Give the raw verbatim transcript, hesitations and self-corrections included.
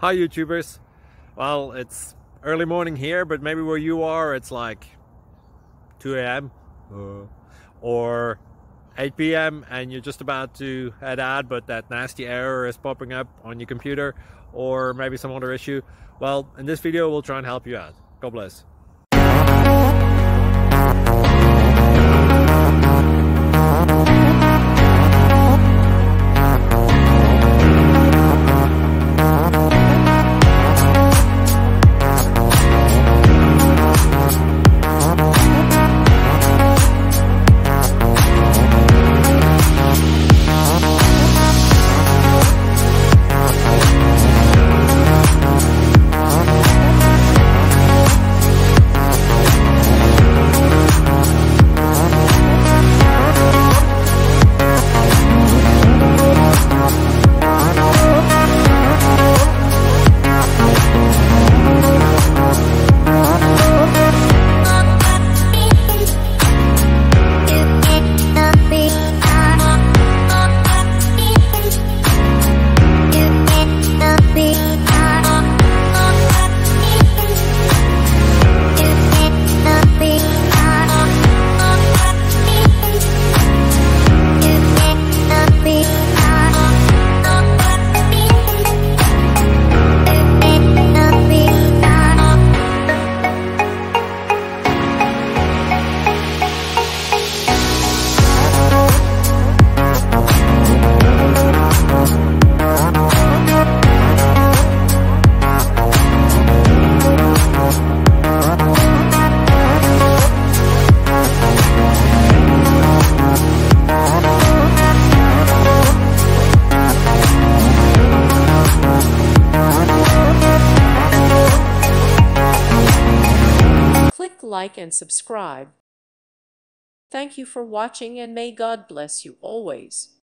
Hi YouTubers. Well, it's early morning here, but maybe where you are it's like two A M uh, or eight P M and you're just about to head out, but that nasty error is popping up on your computer, or maybe some other issue. Well, in this video we'll try and help you out. God bless. Like and subscribe. Thank you for watching, and may God bless you always.